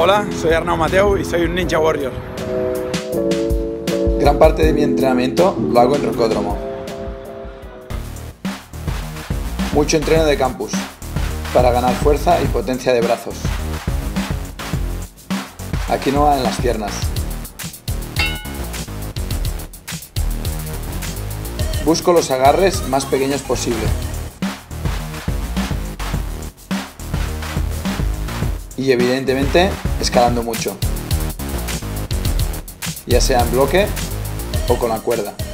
Hola, soy Arnau Mateu y soy un Ninja Warrior. Gran parte de mi entrenamiento lo hago en rocódromo. Mucho entreno de campus, para ganar fuerza y potencia de brazos. Aquí no va en las piernas. Busco los agarres más pequeños posible. Y evidentemente escalando mucho, ya sea en bloque o con la cuerda.